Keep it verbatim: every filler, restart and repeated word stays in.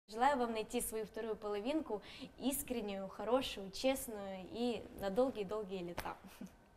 Желаю вам найти свою вторую половинку, искреннюю, хорошую, честную и на долгие-долгие лета.